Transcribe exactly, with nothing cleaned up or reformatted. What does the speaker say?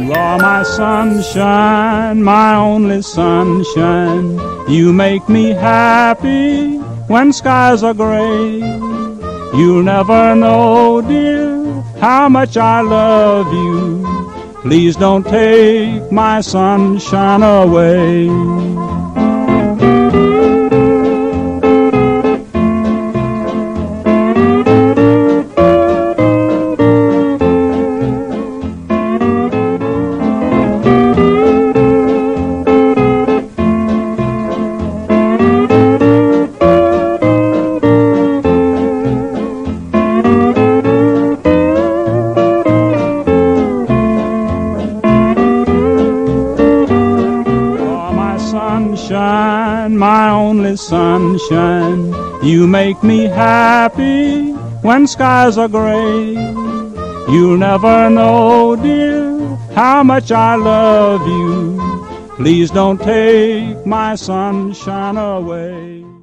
You are my sunshine, my only sunshine. You make me happy when skies are gray. You'll never know, dear, how much I love you. Please don't take my sunshine away. Sunshine, my only sunshine. You make me happy when skies are gray. You'll never know, dear, how much I love you. Please don't take my sunshine away.